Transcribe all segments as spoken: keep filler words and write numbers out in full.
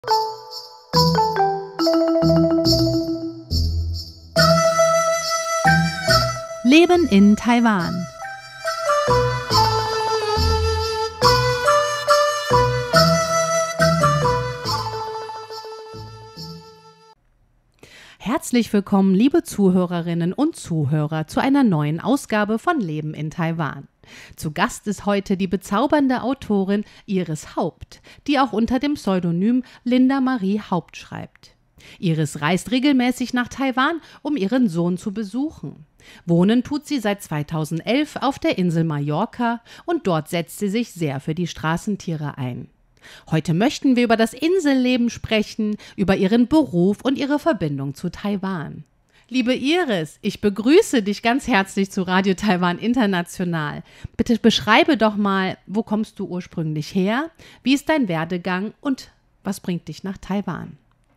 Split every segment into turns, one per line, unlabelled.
Leben in Taiwan. Herzlich willkommen, liebe Zuhörerinnen und Zuhörer, zu einer neuen Ausgabe von Leben in Taiwan. Zu Gast ist heute die bezaubernde Autorin Iris Haupt, die auch unter dem Pseudonym Linda Marie Haupt schreibt. Iris reist regelmäßig nach Taiwan, um ihren Sohn zu besuchen. Wohnen tut sie seit zweitausendelf auf der Insel Mallorca und dort setzt sie sich sehr für die Straßentiere ein. Heute möchten wir über das Inselleben sprechen, über ihren Beruf und ihre Verbindung zu Taiwan. Liebe Iris, ich begrüße dich ganz herzlich zu Radio Taiwan International. Bitte beschreibe doch mal, wo kommst du ursprünglich her, wie ist dein Werdegang und was bringt dich nach Taiwan?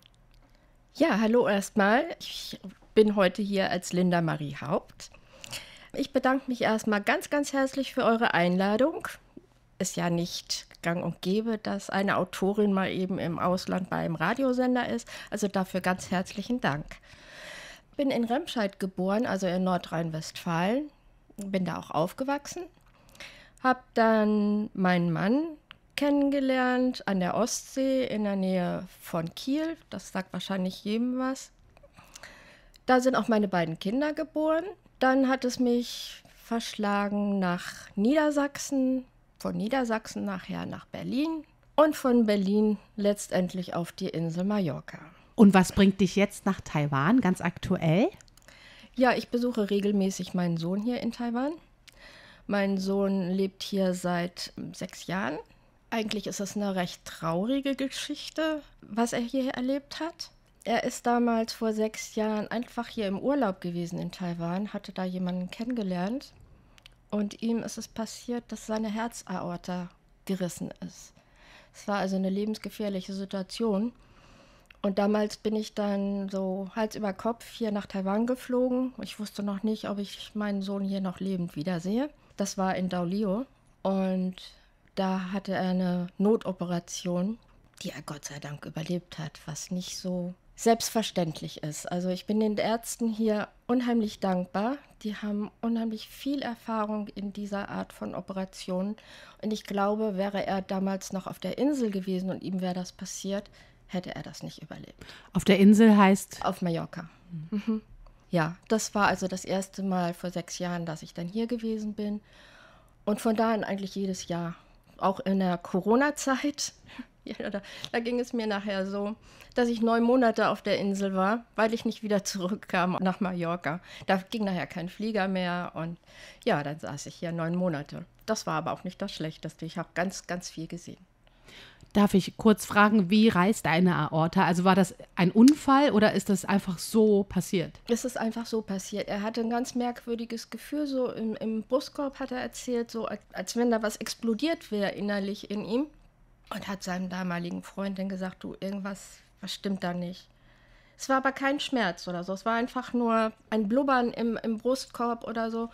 Ja, hallo erstmal. Ich bin heute hier als Linda Marie Haupt. Ich bedanke mich erstmal ganz, ganz herzlich für eure Einladung. Ist ja nicht gang und gäbe, dass eine Autorin mal eben im Ausland bei einem Radiosender ist. Also dafür ganz herzlichen Dank. Ich bin in Remscheid geboren, also in Nordrhein-Westfalen. Bin da auch aufgewachsen. Habe dann meinen Mann kennengelernt an der Ostsee in der Nähe von Kiel. Das sagt wahrscheinlich jedem was. Da sind auch meine beiden Kinder geboren. Dann hat es mich verschlagen nach Niedersachsen, von Niedersachsen nachher nach Berlin und von Berlin letztendlich auf die Insel Mallorca.
Und was bringt dich jetzt nach Taiwan, ganz aktuell?
Ja, ich besuche regelmäßig meinen Sohn hier in Taiwan. Mein Sohn lebt hier seit sechs Jahren. Eigentlich ist es eine recht traurige Geschichte, was er hier erlebt hat. Er ist damals vor sechs Jahren einfach hier im Urlaub gewesen in Taiwan, hatte da jemanden kennengelernt und ihm ist es passiert, dass seine Herzaorta gerissen ist. Es war also eine lebensgefährliche Situation und damals bin ich dann so Hals über Kopf hier nach Taiwan geflogen. Ich wusste noch nicht, ob ich meinen Sohn hier noch lebend wiedersehe. Das war in Daolio und da hatte er eine Notoperation, die er Gott sei Dank überlebt hat, was nicht so selbstverständlich ist. Also ich bin den Ärzten hier unheimlich dankbar. Die haben unheimlich viel Erfahrung in dieser Art von Operationen. Und ich glaube, wäre er damals noch auf der Insel gewesen und ihm wäre das passiert, hätte er das nicht überlebt.
Auf der Insel heißt?
Auf Mallorca. Mhm. Mhm. Ja, das war also das erste Mal vor sechs Jahren, dass ich dann hier gewesen bin. Und von da an eigentlich jedes Jahr. Auch in der Corona-Zeit, ja, da, da ging es mir nachher so, dass ich neun Monate auf der Insel war, weil ich nicht wieder zurückkam nach Mallorca. Da ging nachher kein Flieger mehr und ja, dann saß ich hier neun Monate. Das war aber auch nicht das Schlechteste. Ich habe ganz, ganz viel gesehen.
Darf ich kurz fragen, wie reißt eine Aorta? Also war das ein Unfall oder ist das einfach so passiert?
Es ist einfach so passiert. Er hatte ein ganz merkwürdiges Gefühl, so im, im Brustkorb hat er erzählt, so als, als wenn da was explodiert wäre innerlich in ihm. Und hat seinem damaligen Freund dann gesagt, du, irgendwas, was stimmt da nicht. Es war aber kein Schmerz oder so, es war einfach nur ein Blubbern im, im Brustkorb oder so.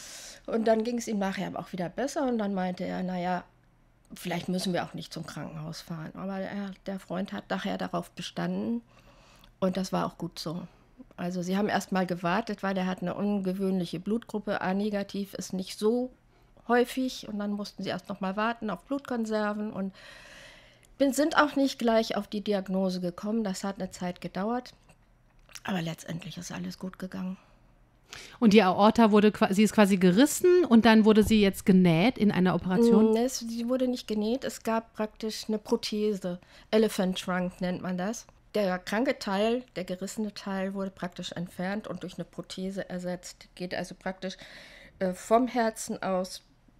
Und dann ging es ihm nachher auch wieder besser und dann meinte er, naja, vielleicht müssen wir auch nicht zum Krankenhaus fahren. Aber er, der Freund hat nachher darauf bestanden und das war auch gut so. Also sie haben erst mal gewartet, weil er hat eine ungewöhnliche Blutgruppe. A-negativ ist nicht so häufig und dann mussten sie erst noch mal warten auf Blutkonserven und bin, sind auch nicht gleich auf die Diagnose gekommen. Das hat eine Zeit gedauert, aber letztendlich ist alles gut gegangen.
Und die Aorta wurde, sie ist quasi gerissen und dann wurde sie jetzt genäht in einer Operation?
Nee, sie wurde nicht genäht, es gab praktisch eine Prothese. Elephant Trunk nennt man das. Der kranke Teil, der gerissene Teil wurde praktisch entfernt und durch eine Prothese ersetzt. Geht also praktisch äh, vom Herzen aus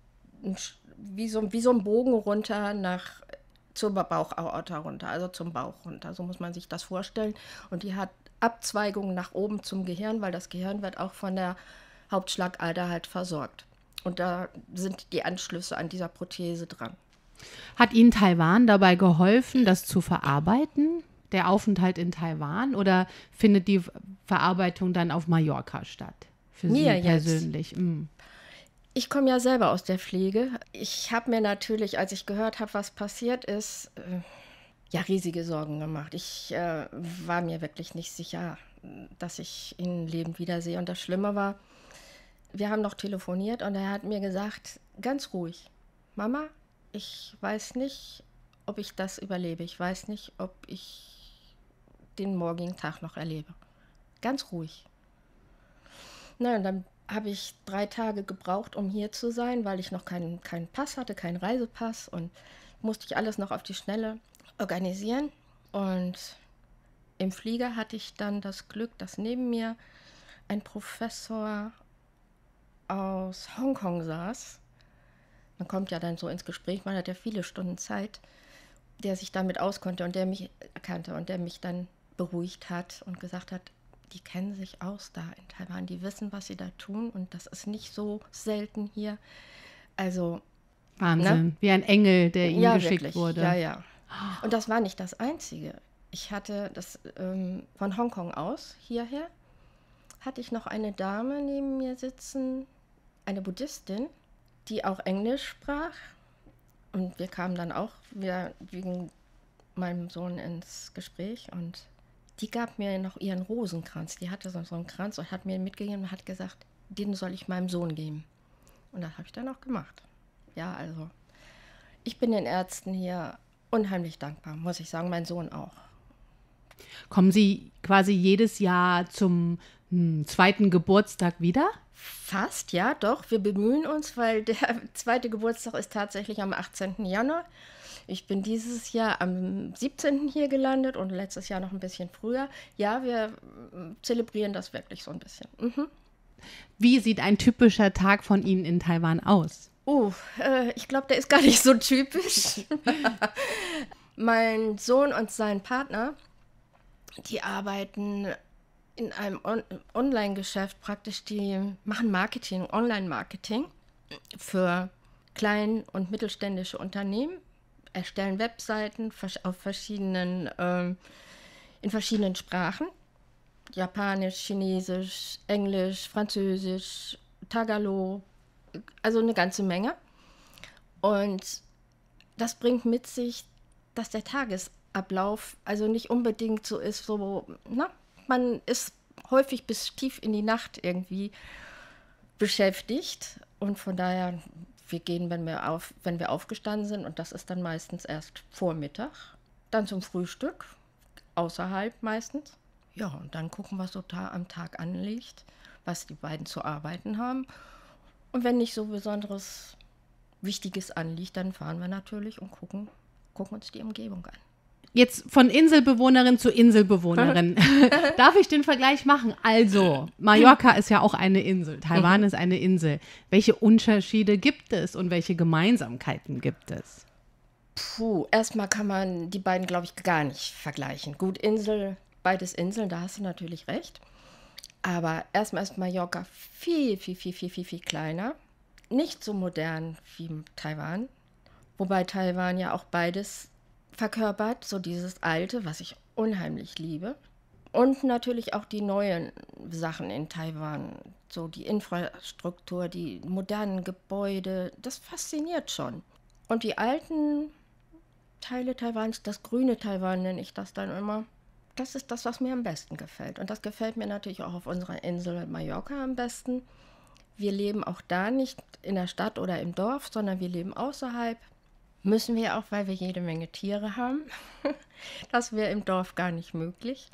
wie so, wie so ein Bogen runter nach zur Bauchaorta runter, also zum Bauch runter. So muss man sich das vorstellen. Und die hat Abzweigungen nach oben zum Gehirn, weil das Gehirn wird auch von der Hauptschlagader halt versorgt. Und da sind die Anschlüsse an dieser Prothese dran.
Hat Ihnen Taiwan dabei geholfen, das zu verarbeiten, der Aufenthalt in Taiwan? Oder findet die Verarbeitung dann auf Mallorca statt? Für Sie
Mir
persönlich?
Jetzt.
Mm.
Ich komme ja selber aus der Pflege. Ich habe mir natürlich, als ich gehört habe, was passiert ist, ja riesige Sorgen gemacht. Ich äh, war mir wirklich nicht sicher, dass ich ihn lebend wiedersehe. Und das Schlimme war, wir haben noch telefoniert und er hat mir gesagt, ganz ruhig, Mama, ich weiß nicht, ob ich das überlebe. Ich weiß nicht, ob ich den morgigen Tag noch erlebe. Ganz ruhig. Na, und dann habe ich drei Tage gebraucht, um hier zu sein, weil ich noch keinen, keinen Pass hatte, keinen Reisepass, und musste ich alles noch auf die Schnelle organisieren. Und im Flieger hatte ich dann das Glück, dass neben mir ein Professor aus Hongkong saß. Man kommt ja dann so ins Gespräch, man hat ja viele Stunden Zeit, der sich damit auskonnte und der mich erkannte und der mich dann beruhigt hat und gesagt hat, die kennen sich aus da in Taiwan, die wissen, was sie da tun, und das ist nicht so selten hier. Also
Wahnsinn, ne? Wie ein Engel, der ihnen
ja,
geschickt
wirklich.
wurde.
Ja, ja. Und das war nicht das Einzige. Ich hatte das ähm, von Hongkong aus hierher, hatte ich noch eine Dame neben mir sitzen, eine Buddhistin, die auch Englisch sprach. Und wir kamen dann auch wieder wegen meinem Sohn ins Gespräch, und die gab mir noch ihren Rosenkranz. Die hatte so, so einen Kranz und hat mir mitgegeben und hat gesagt, den soll ich meinem Sohn geben. Und das habe ich dann auch gemacht. Ja, also ich bin den Ärzten hier unheimlich dankbar, muss ich sagen, mein Sohn auch.
Kommen Sie quasi jedes Jahr zum hm, zweiten Geburtstag wieder?
Fast, ja, doch. Wir bemühen uns, weil der zweite Geburtstag ist tatsächlich am achtzehnten Januar. Ich bin dieses Jahr am siebzehnten hier gelandet und letztes Jahr noch ein bisschen früher. Ja, wir zelebrieren das wirklich so ein bisschen. Mhm.
Wie sieht ein typischer Tag von Ihnen in Taiwan aus?
Oh, äh, ich glaube, der ist gar nicht so typisch. Mein Sohn und sein Partner, die arbeiten in einem On- Online-Geschäft praktisch, die machen Marketing, Online-Marketing für klein- und mittelständische Unternehmen, erstellen Webseiten auf verschiedenen, ähm, in verschiedenen Sprachen, Japanisch, Chinesisch, Englisch, Französisch, Tagalog, also eine ganze Menge. Und das bringt mit sich, dass der Tagesablauf also nicht unbedingt so ist, so, na, man ist häufig bis tief in die Nacht irgendwie beschäftigt, und von daher, wir gehen, wenn wir, auf, wenn wir aufgestanden sind, und das ist dann meistens erst Vormittag, dann zum Frühstück, außerhalb meistens. Ja, und dann gucken, was so ta- am Tag anliegt, was die beiden zu arbeiten haben. Und wenn nicht so besonderes Wichtiges anliegt, dann fahren wir natürlich und gucken, gucken uns die Umgebung an.
Jetzt von Inselbewohnerin zu Inselbewohnerin. Darf ich den Vergleich machen? Also, Mallorca ist ja auch eine Insel. Taiwan ist eine Insel. Welche Unterschiede gibt es und welche Gemeinsamkeiten gibt es?
Puh, erstmal kann man die beiden, glaube ich, gar nicht vergleichen. Gut, Insel, beides Inseln, da hast du natürlich recht. Aber erstmal ist Mallorca viel, viel, viel, viel, viel, viel kleiner. Nicht so modern wie Taiwan. Wobei Taiwan ja auch beides verkörpert, so dieses Alte, was ich unheimlich liebe. Und natürlich auch die neuen Sachen in Taiwan, so die Infrastruktur, die modernen Gebäude, das fasziniert schon. Und die alten Teile Taiwans, das grüne Taiwan nenne ich das dann immer, das ist das, was mir am besten gefällt. Und das gefällt mir natürlich auch auf unserer Insel Mallorca am besten. Wir leben auch da nicht in der Stadt oder im Dorf, sondern wir leben außerhalb. Müssen wir auch, weil wir jede Menge Tiere haben. Das wäre im Dorf gar nicht möglich.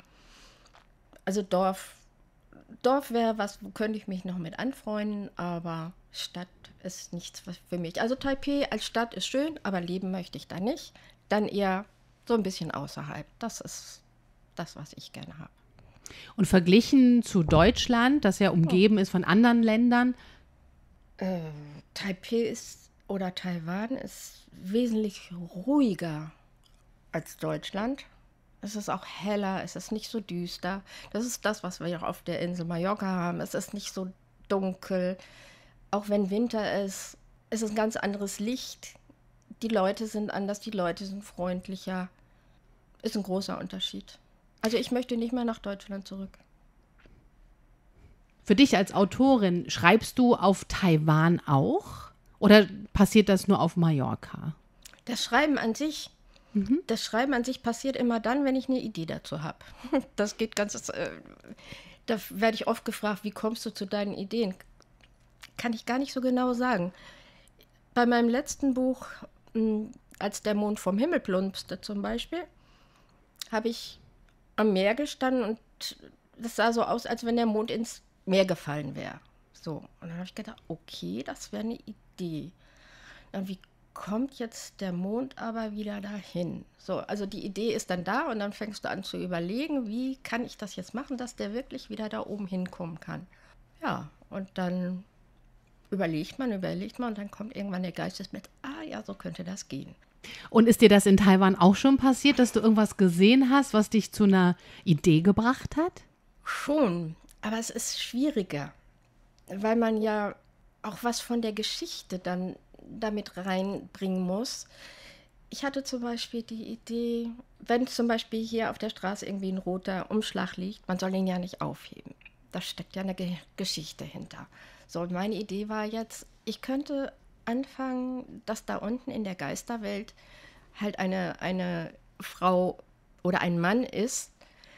Also Dorf, Dorf wäre was, wo könnte ich mich noch mit anfreunden, aber Stadt ist nichts für mich. Also Taipei als Stadt ist schön, aber leben möchte ich da nicht. Dann eher so ein bisschen außerhalb. Das ist das, was ich gerne habe.
Und verglichen zu Deutschland, das ja umgeben oh. ist von anderen Ländern?
Äh, Taipei ist oder Taiwan ist wesentlich ruhiger als Deutschland. Es ist auch heller, es ist nicht so düster. Das ist das, was wir auch auf der Insel Mallorca haben. Es ist nicht so dunkel. Auch wenn Winter ist, es ist ein ganz anderes Licht. Die Leute sind anders, die Leute sind freundlicher. Ist ein großer Unterschied. Also ich möchte nicht mehr nach Deutschland zurück.
Für dich als Autorin, schreibst du auf Taiwan auch? Oder passiert das nur auf Mallorca?
Das Schreiben an sich
Mhm.
Das Schreiben an sich passiert immer dann, wenn ich eine Idee dazu habe. Das geht ganz, äh, da werde ich oft gefragt, wie kommst du zu deinen Ideen? Kann ich gar nicht so genau sagen. Bei meinem letzten Buch, mh, als der Mond vom Himmel plumpste zum Beispiel, habe ich am Meer gestanden und das sah so aus, als wenn der Mond ins Meer gefallen wäre. So, und dann habe ich gedacht, okay, das wäre eine Idee. Dann, wie kommt jetzt der Mond aber wieder dahin? So, also die Idee ist dann da und dann fängst du an zu überlegen, wie kann ich das jetzt machen, dass der wirklich wieder da oben hinkommen kann. Ja, und dann überlegt man, überlegt man und dann kommt irgendwann der Geistesblitz, ah ja, so könnte das gehen.
Und ist dir das in Taiwan auch schon passiert, dass du irgendwas gesehen hast, was dich zu einer Idee gebracht hat?
Schon, aber es ist schwieriger, weil man ja auch was von der Geschichte dann damit reinbringen muss. Ich hatte zum Beispiel die Idee, wenn zum Beispiel hier auf der Straße irgendwie ein roter Umschlag liegt, man soll ihn ja nicht aufheben. Da steckt ja eine Ge- Geschichte hinter. So, und meine Idee war jetzt, ich könnte anfangen, dass da unten in der Geisterwelt halt eine, eine Frau oder ein Mann ist,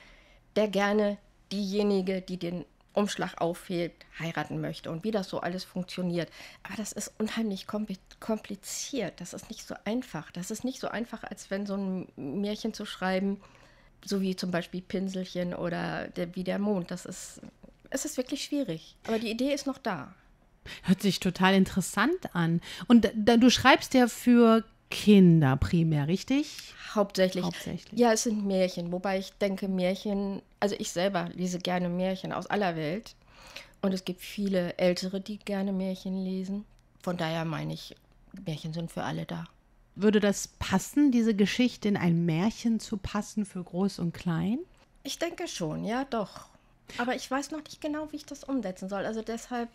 der gerne diejenige, die den Umschlag aufhebt, heiraten möchte und wie das so alles funktioniert. Aber das ist unheimlich kompliziert. Das ist nicht so einfach. Das ist nicht so einfach, als wenn so ein Märchen zu schreiben, so wie zum Beispiel Pinselchen oder der, wie der Mond. Das ist, es ist wirklich schwierig. Aber die Idee ist noch da.
Hört sich total interessant an. Und da, du schreibst ja für Kinder primär, richtig?
Hauptsächlich.
Hauptsächlich.
Ja, es sind Märchen, wobei ich denke, Märchen, also ich selber lese gerne Märchen aus aller Welt. Und es gibt viele Ältere, die gerne Märchen lesen. Von daher meine ich, Märchen sind für alle da.
Würde das passen, diese Geschichte in ein Märchen zu passen für Groß und Klein?
Ich denke schon, ja, doch. Aber ich weiß noch nicht genau, wie ich das umsetzen soll. Also deshalb,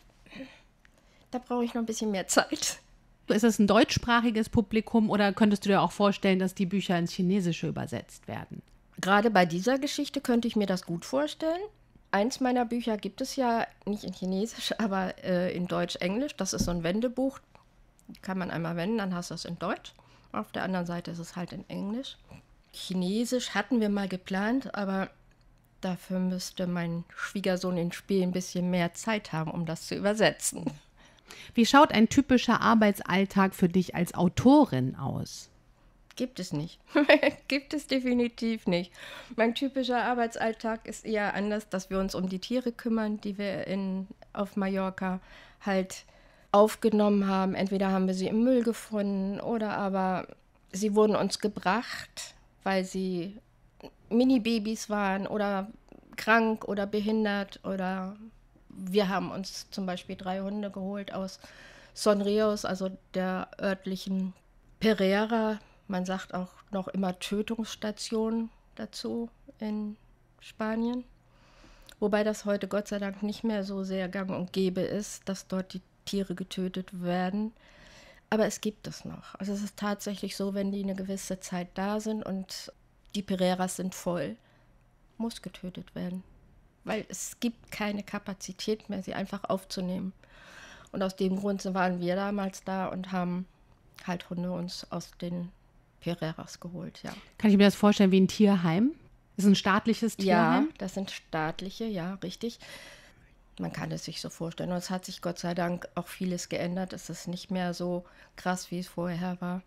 da brauche ich noch ein bisschen mehr Zeit.
Ist es ein deutschsprachiges Publikum oder könntest du dir auch vorstellen, dass die Bücher ins Chinesische übersetzt werden?
Gerade bei dieser Geschichte könnte ich mir das gut vorstellen. Eins meiner Bücher gibt es ja nicht in Chinesisch, aber äh, in Deutsch-Englisch. Das ist so ein Wendebuch. Kann man einmal wenden, dann hast du es in Deutsch. Auf der anderen Seite ist es halt in Englisch. Chinesisch hatten wir mal geplant, aber dafür müsste mein Schwiegersohn in Spee ein bisschen mehr Zeit haben, um das zu übersetzen.
Wie schaut ein typischer Arbeitsalltag für dich als Autorin aus?
Gibt es nicht. Gibt es definitiv nicht. Mein typischer Arbeitsalltag ist eher anders, dass wir uns um die Tiere kümmern, die wir in, auf Mallorca halt aufgenommen haben. Entweder haben wir sie im Müll gefunden oder aber sie wurden uns gebracht, weil sie Mini-Babys waren oder krank oder behindert. Oder wir haben uns zum Beispiel drei Hunde geholt aus Sonrios, also der örtlichen Pereira. Man sagt auch noch immer Tötungsstation dazu in Spanien. Wobei das heute Gott sei Dank nicht mehr so sehr gang und gäbe ist, dass dort die Tiere getötet werden. Aber es gibt es noch. Also es ist tatsächlich so, wenn die eine gewisse Zeit da sind und die Pereiras sind voll, muss getötet werden. Weil es gibt keine Kapazität mehr, sie einfach aufzunehmen. Und aus dem Grund waren wir damals da und haben halt Hunde uns aus den Pereiras geholt, ja.
Kann ich mir das vorstellen wie ein Tierheim? Ist ein staatliches Tierheim?
Ja, das sind staatliche, ja, richtig. Man kann es sich so vorstellen. Und es hat sich Gott sei Dank auch vieles geändert. Es ist nicht mehr so krass, wie es vorher war.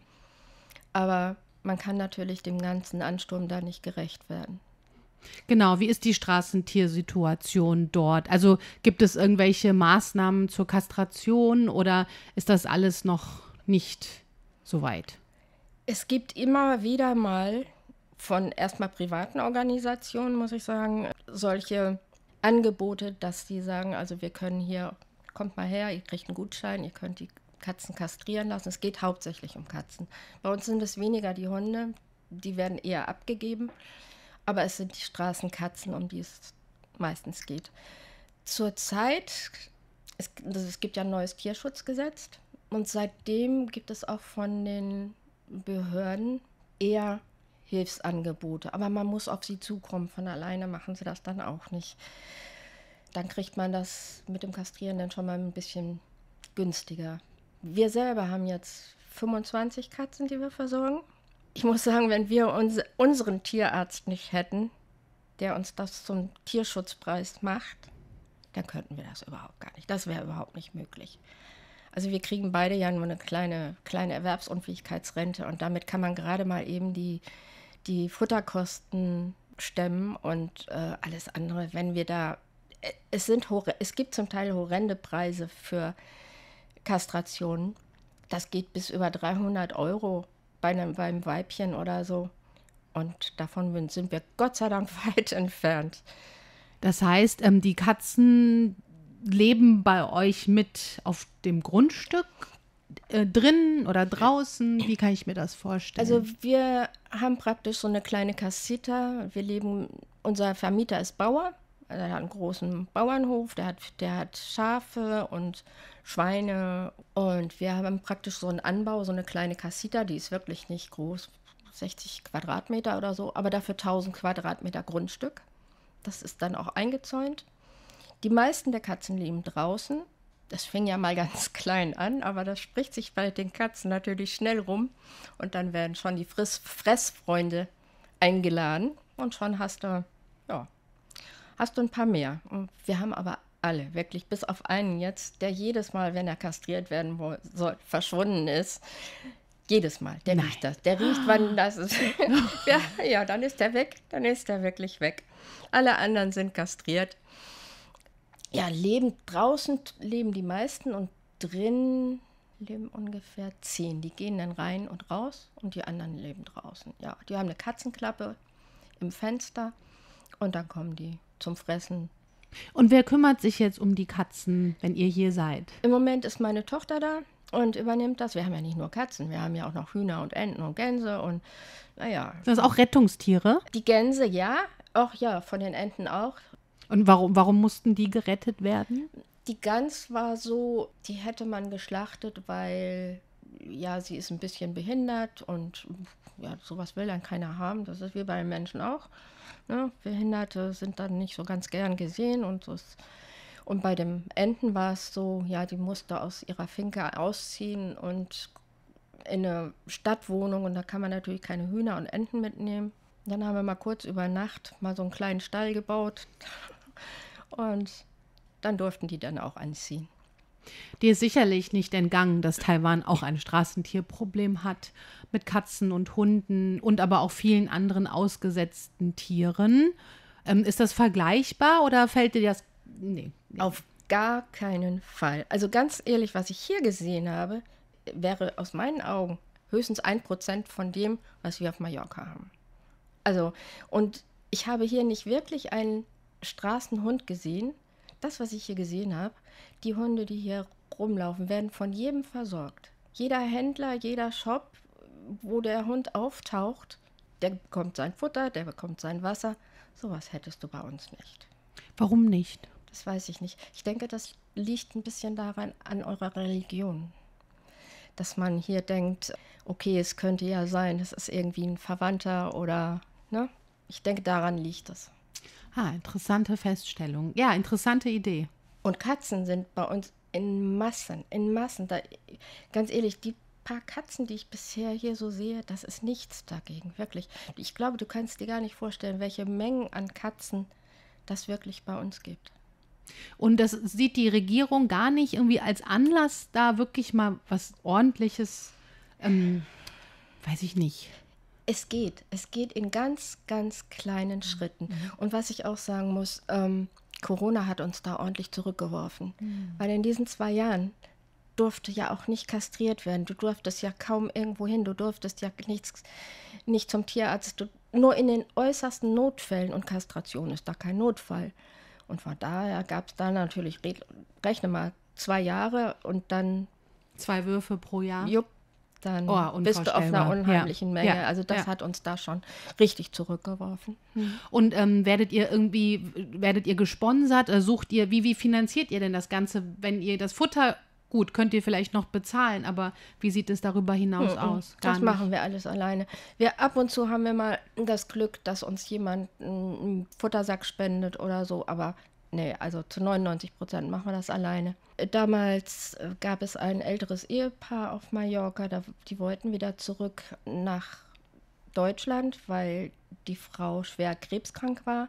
Aber man kann natürlich dem ganzen Ansturm da nicht gerecht werden.
Genau, wie ist die Straßentiersituation dort? Also gibt es irgendwelche Maßnahmen zur Kastration oder ist das alles noch nicht so weit?
Es gibt immer wieder mal von erstmal privaten Organisationen, muss ich sagen, solche Angebote, dass die sagen, also wir können hier, kommt mal her, ihr kriegt einen Gutschein, ihr könnt die Katzen kastrieren lassen. Es geht hauptsächlich um Katzen. Bei uns sind es weniger die Hunde, die werden eher abgegeben, aber es sind die Straßenkatzen, um die es meistens geht. Zurzeit, es, es gibt ja ein neues Tierschutzgesetz und seitdem gibt es auch von den Behörden eher Hilfsangebote, aber man muss auf sie zukommen. Von alleine machen sie das dann auch nicht. Dann kriegt man das mit dem Kastrieren dann schon mal ein bisschen günstiger. Wir selber haben jetzt fünfundzwanzig Katzen, die wir versorgen. Ich muss sagen, wenn wir uns, unseren Tierarzt nicht hätten, der uns das zum Tierschutzpreis macht, dann könnten wir das überhaupt gar nicht. Das wäre überhaupt nicht möglich. Also wir kriegen beide ja nur eine kleine, kleine Erwerbsunfähigkeitsrente und damit kann man gerade mal eben die, die Futterkosten stemmen und äh, alles andere, wenn wir da, es sind hor- es gibt zum Teil horrende Preise für Kastrationen. Das geht bis über dreihundert Euro bei einem, beim Weibchen oder so. Und davon sind wir Gott sei Dank weit entfernt.
Das heißt, ähm, die Katzen leben bei euch mit auf dem Grundstück, äh, drin oder draußen? Wie kann ich mir das vorstellen?
Also wir haben praktisch so eine kleine Casita. Wir leben, unser Vermieter ist Bauer. Also er hat einen großen Bauernhof, der hat, der hat Schafe und Schweine. Und wir haben praktisch so einen Anbau, so eine kleine Casita, die ist wirklich nicht groß, sechzig Quadratmeter oder so, aber dafür tausend Quadratmeter Grundstück. Das ist dann auch eingezäunt. Die meisten der Katzen leben draußen. Das fing ja mal ganz klein an, aber das spricht sich bei den Katzen natürlich schnell rum. Und dann werden schon die Friss- Fressfreunde eingeladen. Und schon hast du, ja, hast du ein paar mehr. Und wir haben aber alle, wirklich bis auf einen jetzt, der jedes Mal, wenn er kastriert werden soll, verschwunden ist. Jedes Mal, der
Nein.
riecht das. Der riecht, wann das ist. ja, ja, dann ist er weg. Dann ist er wirklich weg. Alle anderen sind kastriert. Ja, leben draußen, leben die meisten und drin leben ungefähr zehn. Die gehen dann rein und raus und die anderen leben draußen. Ja, die haben eine Katzenklappe im Fenster und dann kommen die zum Fressen.
Und wer kümmert sich jetzt um die Katzen, wenn ihr hier seid?
Im Moment ist meine Tochter da und übernimmt das. Wir haben ja nicht nur Katzen, wir haben ja auch noch Hühner und Enten und Gänse und naja.
Sind das auch Rettungstiere?
Die Gänse, ja. Auch ja, von den Enten auch.
Und warum, warum mussten die gerettet werden?
Die Gans war so, die hätte man geschlachtet, weil ja, sie ist ein bisschen behindert und ja, sowas will dann keiner haben. Das ist wie bei den Menschen auch. Ne? Behinderte sind dann nicht so ganz gern gesehen und so ist, und bei den Enten war es so, ja, die musste aus ihrer Finke ausziehen und in eine Stadtwohnung und da kann man natürlich keine Hühner und Enten mitnehmen. Dann haben wir mal kurz über Nacht mal so einen kleinen Stall gebaut und dann durften die dann auch anziehen.
Dir ist sicherlich nicht entgangen, dass Taiwan auch ein Straßentierproblem hat mit Katzen und Hunden und aber auch vielen anderen ausgesetzten Tieren. Ähm, ist das vergleichbar oder fällt dir das? Nee. nee.
Auf gar keinen Fall. Also ganz ehrlich, was ich hier gesehen habe, wäre aus meinen Augen höchstens ein Prozent von dem, was wir auf Mallorca haben. Also, und ich habe hier nicht wirklich einen Straßenhund gesehen. Das, was ich hier gesehen habe, die Hunde, die hier rumlaufen, werden von jedem versorgt. Jeder Händler, jeder Shop, wo der Hund auftaucht, der bekommt sein Futter, der bekommt sein Wasser. Sowas hättest du bei uns nicht.
Warum nicht?
Das weiß ich nicht. Ich denke, das liegt ein bisschen daran, an eurer Religion. Dass man hier denkt, okay, es könnte ja sein, das ist irgendwie ein Verwandter oder, ne? Ich denke, daran liegt es.
Ah, interessante Feststellung. Ja, interessante Idee.
Und Katzen sind bei uns in Massen, in Massen. Da, ganz ehrlich, die paar Katzen, die ich bisher hier so sehe, das ist nichts dagegen, wirklich. Ich glaube, du kannst dir gar nicht vorstellen, welche Mengen an Katzen das wirklich bei uns gibt.
Und das sieht die Regierung gar nicht irgendwie als Anlass, da wirklich mal was Ordentliches, ähm, weiß ich nicht.
Es geht, es geht in ganz, ganz kleinen mhm. Schritten. Mhm. Und was ich auch sagen muss, ähm, Corona hat uns da ordentlich zurückgeworfen. Mhm. Weil in diesen zwei Jahren durfte ja auch nicht kastriert werden. Du durftest ja kaum irgendwo hin, du durftest ja nichts, nicht zum Tierarzt. Du, nur in den äußersten Notfällen, und Kastration ist da kein Notfall. Und von daher gab es da natürlich, rechne mal, zwei Jahre und dann...
Zwei Würfe pro Jahr?
Jupp. Dann
oh,
bist du auf einer unheimlichen ja. Menge.
Ja.
Also das ja. hat uns da schon richtig zurückgeworfen.
Hm. Und ähm, werdet ihr irgendwie, werdet ihr gesponsert? Äh, sucht ihr, wie, wie finanziert ihr denn das Ganze, wenn ihr das Futter, gut, könnt ihr vielleicht noch bezahlen, aber wie sieht es darüber hinaus
mhm.
aus?
Gar das nicht. Machen wir alles alleine. Wir, ab und zu haben wir mal das Glück, dass uns jemand einen Futtersack spendet oder so, aber nee, also zu neunundneunzig Prozent machen wir das alleine. Damals gab es ein älteres Ehepaar auf Mallorca, da, die wollten wieder zurück nach Deutschland, weil die Frau schwer krebskrank war.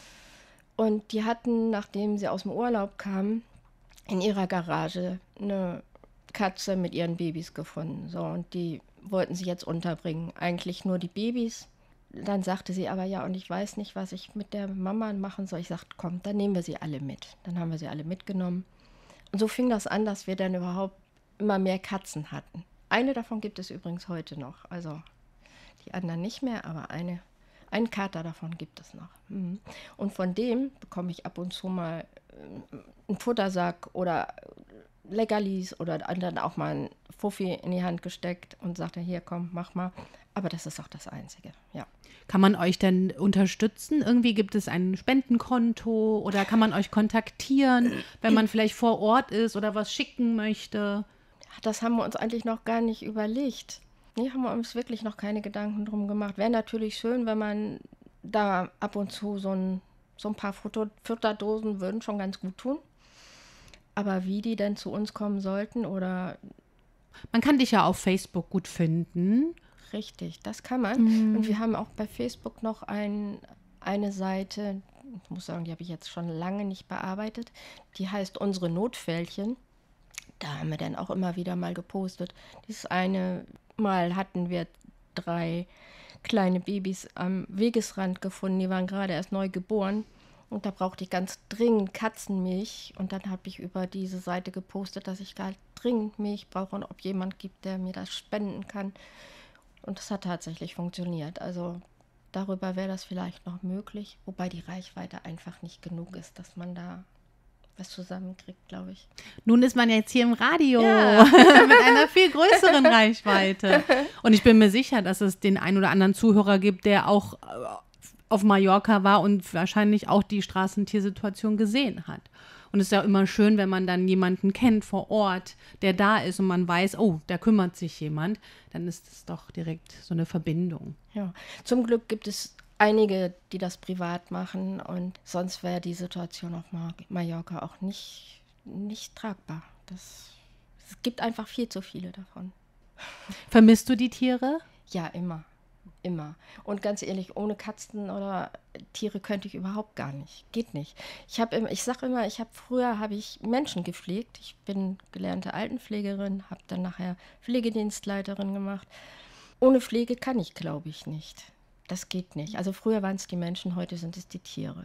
Und die hatten, nachdem sie aus dem Urlaub kamen, in ihrer Garage eine Katze mit ihren Babys gefunden. So, und die wollten sie jetzt unterbringen. Eigentlich nur die Babys. Dann sagte sie aber, ja, und ich weiß nicht, was ich mit der Mama machen soll. Ich sagte, komm, dann nehmen wir sie alle mit. Dann haben wir sie alle mitgenommen. Und so fing das an, dass wir dann überhaupt immer mehr Katzen hatten. Eine davon gibt es übrigens heute noch. Also die anderen nicht mehr, aber eine, einen Kater davon gibt es noch. Mhm. Und von dem bekomme ich ab und zu mal einen Futtersack oder Leckerlis oder dann auch mal einen Fuffi in die Hand gesteckt und sagte, hier, komm, mach mal. Aber das ist auch das Einzige, ja.
Kann man euch denn unterstützen? Irgendwie gibt es ein Spendenkonto oder kann man euch kontaktieren, wenn man vielleicht vor Ort ist oder was schicken möchte?
Das haben wir uns eigentlich noch gar nicht überlegt. Nee, haben wir uns wirklich noch keine Gedanken drum gemacht. Wäre natürlich schön, wenn man da ab und zu so ein, so ein paar Futter, Futterdosen würden schon ganz gut tun. Aber wie die denn zu uns kommen sollten oder...
Man kann dich ja auf Facebook gut finden.
Richtig, das kann man. Mhm. Und wir haben auch bei Facebook noch ein, eine Seite, ich muss sagen, die habe ich jetzt schon lange nicht bearbeitet, die heißt Unsere Notfällchen. Da haben wir dann auch immer wieder mal gepostet. Dieses eine Mal hatten wir drei kleine Babys am Wegesrand gefunden, die waren gerade erst neu geboren. Und da brauchte ich ganz dringend Katzenmilch. Und dann habe ich über diese Seite gepostet, dass ich ganz dringend Milch brauche und ob jemand gibt, der mir das spenden kann. Und das hat tatsächlich funktioniert. Also darüber wäre das vielleicht noch möglich, wobei die Reichweite einfach nicht genug ist, dass man da was zusammenkriegt, glaube ich.
Nun ist man jetzt hier im Radio
ja.
mit einer viel größeren Reichweite. Und ich bin mir sicher, dass es den einen oder anderen Zuhörer gibt, der auch auf Mallorca war und wahrscheinlich auch die Straßentiersituation gesehen hat. Und es ist ja immer schön, wenn man dann jemanden kennt vor Ort, der da ist und man weiß, oh, da kümmert sich jemand, dann ist es doch direkt so eine Verbindung.
Ja, zum Glück gibt es einige, die das privat machen und sonst wäre die Situation auf Mallorca auch nicht, nicht tragbar. Das, es gibt einfach viel zu viele davon.
Vermisst du die Tiere?
Ja, immer. Immer. Und ganz ehrlich, ohne Katzen oder Tiere könnte ich überhaupt gar nicht. Geht nicht. Ich habe immer, ich sage immer, ich habe früher habe ich Menschen gepflegt. Ich bin gelernte Altenpflegerin, habe dann nachher Pflegedienstleiterin gemacht. Ohne Pflege kann ich, glaube ich, nicht. Das geht nicht. Also früher waren es die Menschen, heute sind es die Tiere.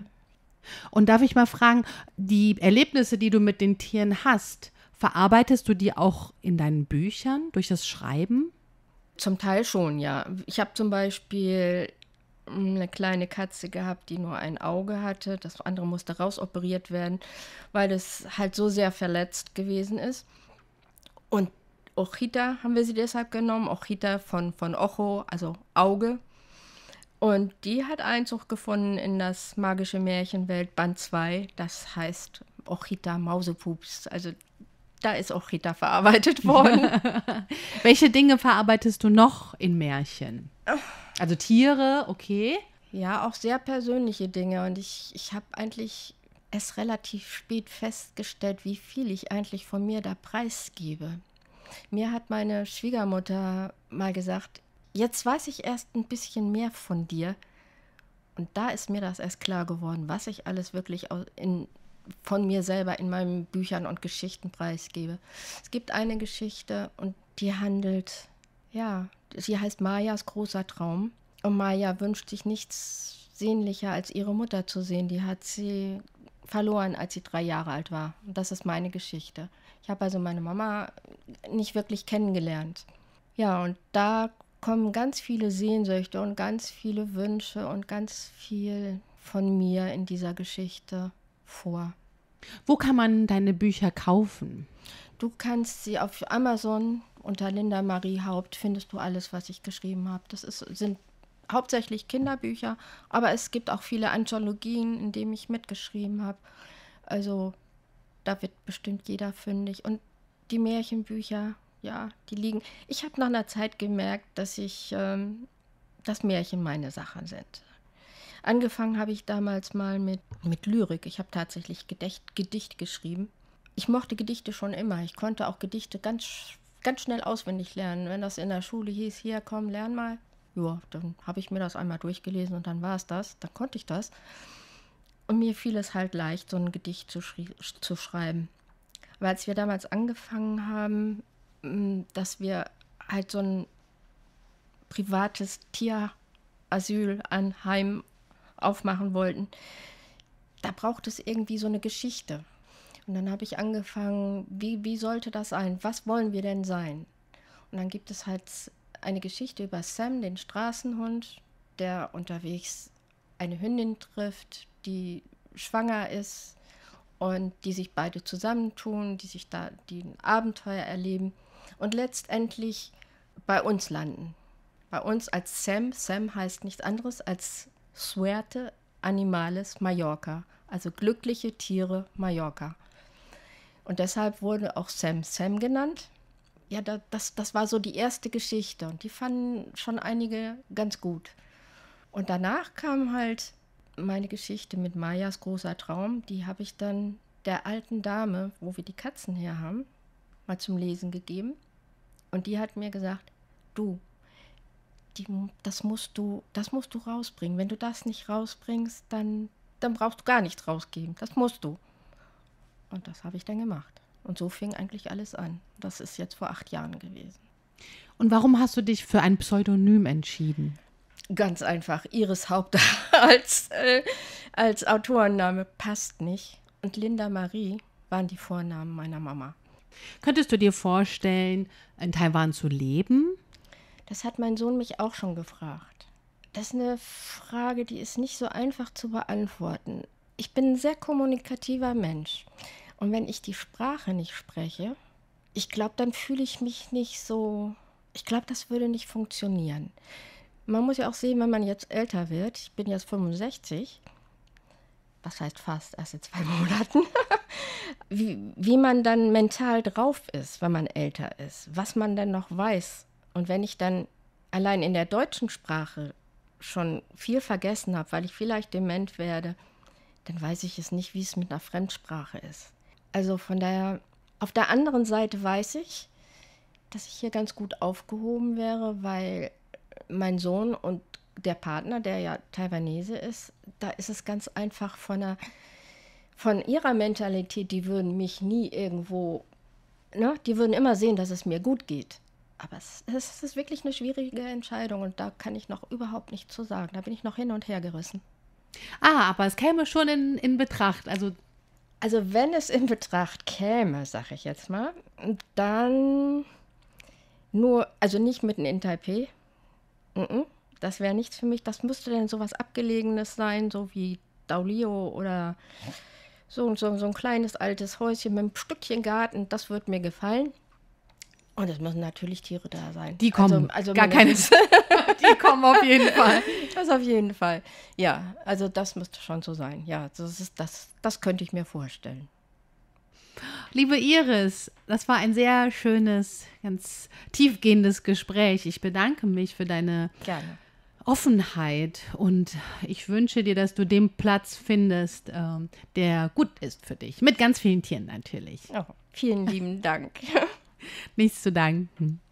Und darf ich mal fragen, die Erlebnisse, die du mit den Tieren hast, verarbeitest du die auch in deinen Büchern durch das Schreiben?
Zum Teil schon, ja. Ich habe zum Beispiel eine kleine Katze gehabt, die nur ein Auge hatte. Das andere musste rausoperiert werden, weil es halt so sehr verletzt gewesen ist. Und Ochita haben wir sie deshalb genommen. Ochita von, von Ocho, also Auge. Und die hat Einzug gefunden in das magische Märchenwelt Band zwei. Das heißt Ochita Mausepups. Also da ist Ochita verarbeitet worden.
Welche Dinge verarbeitest du noch in Märchen? Also Tiere, okay.
Ja, auch sehr persönliche Dinge. Und ich, ich habe eigentlich erst relativ spät festgestellt, wie viel ich eigentlich von mir da preisgebe. Mir hat meine Schwiegermutter mal gesagt, jetzt weiß ich erst ein bisschen mehr von dir. Und da ist mir das erst klar geworden, was ich alles wirklich in von mir selber in meinen Büchern und Geschichten preisgebe. Es gibt eine Geschichte und die handelt, ja, sie heißt Mayas großer Traum. Und Maya wünscht sich nichts sehnlicher, als ihre Mutter zu sehen. Die hat sie verloren, als sie drei Jahre alt war. Und das ist meine Geschichte. Ich habe also meine Mama nicht wirklich kennengelernt. Ja, und da kommen ganz viele Sehnsüchte und ganz viele Wünsche und ganz viel von mir in dieser Geschichte vor.
Wo kann man deine Bücher kaufen?
Du kannst sie auf Amazon unter Linda Marie Haupt, findest du alles, was ich geschrieben habe. Das ist, sind hauptsächlich Kinderbücher, aber es gibt auch viele Anthologien, in denen ich mitgeschrieben habe. Also da wird bestimmt jeder fündig. Und die Märchenbücher, ja, die liegen. Ich habe nach einer Zeit gemerkt, dass ich, ähm, dass Märchen meine Sache sind. Angefangen habe ich damals mal mit, mit Lyrik. Ich habe tatsächlich Gedicht, Gedicht geschrieben. Ich mochte Gedichte schon immer. Ich konnte auch Gedichte ganz, ganz schnell auswendig lernen. Wenn das in der Schule hieß, hier komm, lern mal, ja, dann habe ich mir das einmal durchgelesen und dann war es das, dann konnte ich das. Und mir fiel es halt leicht, so ein Gedicht zu, schrie- zu schreiben. Aber als wir damals angefangen haben, m, dass wir halt so ein privates Tierasyl, ein Heim aufmachen wollten, da braucht es irgendwie so eine Geschichte. Und dann habe ich angefangen, wie, wie sollte das sein? Was wollen wir denn sein? Und dann gibt es halt eine Geschichte über Sam, den Straßenhund, der unterwegs eine Hündin trifft, die schwanger ist und die sich beide zusammentun, die sich da die ein Abenteuer erleben und letztendlich bei uns landen. Bei uns als Sam. Sam heißt nichts anderes als Suerte Animales Mallorca, also glückliche Tiere Mallorca. Und deshalb wurde auch Sam Sam genannt. Ja, da, das, das war so die erste Geschichte und die fanden schon einige ganz gut. Und danach kam halt meine Geschichte mit Mayas großer Traum. Die habe ich dann der alten Dame, wo wir die Katzen her haben, mal zum Lesen gegeben. Und die hat mir gesagt, du, die, das, musst du, das musst du rausbringen. Wenn du das nicht rausbringst, dann, dann brauchst du gar nichts rausgeben. Das musst du. Und das habe ich dann gemacht. Und so fing eigentlich alles an. Das ist jetzt vor acht Jahren gewesen.
Und warum hast du dich für ein Pseudonym entschieden?
Ganz einfach. Iris Haupt als, äh, als Autorenname passt nicht. Und Linda Marie waren die Vornamen meiner Mama.
Könntest du dir vorstellen, in Taiwan zu leben?
Das hat mein Sohn mich auch schon gefragt. Das ist eine Frage, die ist nicht so einfach zu beantworten. Ich bin ein sehr kommunikativer Mensch. Und wenn ich die Sprache nicht spreche, ich glaube, dann fühle ich mich nicht so, ich glaube, das würde nicht funktionieren. Man muss ja auch sehen, wenn man jetzt älter wird, ich bin jetzt fünfundsechzig, was heißt fast, erst in zwei Monaten, wie, wie man dann mental drauf ist, wenn man älter ist, was man dann noch weiß. Und wenn ich dann allein in der deutschen Sprache schon viel vergessen habe, weil ich vielleicht dement werde, dann weiß ich es nicht, wie es mit einer Fremdsprache ist. Also von daher, auf der anderen Seite weiß ich, dass ich hier ganz gut aufgehoben wäre, weil mein Sohn und der Partner, der ja Taiwanese ist, da ist es ganz einfach von, einer, von ihrer Mentalität, die würden mich nie irgendwo, ne, die würden immer sehen, dass es mir gut geht. Aber es, es ist wirklich eine schwierige Entscheidung und da kann ich noch überhaupt nichts zu sagen. Da bin ich noch hin und her gerissen.
Ah, aber es käme schon in, in Betracht. Also,
also wenn es in Betracht käme, sag ich jetzt mal, dann nur, also nicht mitten in Taipei. Mm-mm, das wäre nichts für mich. Das müsste dann sowas Abgelegenes sein, so wie Daulio oder so, so, so ein kleines altes Häuschen mit einem Stückchen Garten. Das würde mir gefallen. Und es müssen natürlich Tiere da sein.
Die kommen,
also, also
gar keine. Die kommen auf jeden Fall.
Das auf jeden Fall. Ja, also das müsste schon so sein. Ja, das, ist, das, das könnte ich mir vorstellen.
Liebe Iris, das war ein sehr schönes, ganz tiefgehendes Gespräch. Ich bedanke mich für deine
Gerne.
Offenheit und ich wünsche dir, dass du den Platz findest, ähm, der gut ist für dich. Mit ganz vielen Tieren natürlich.
Oh, vielen lieben Dank.
Nichts zu danken.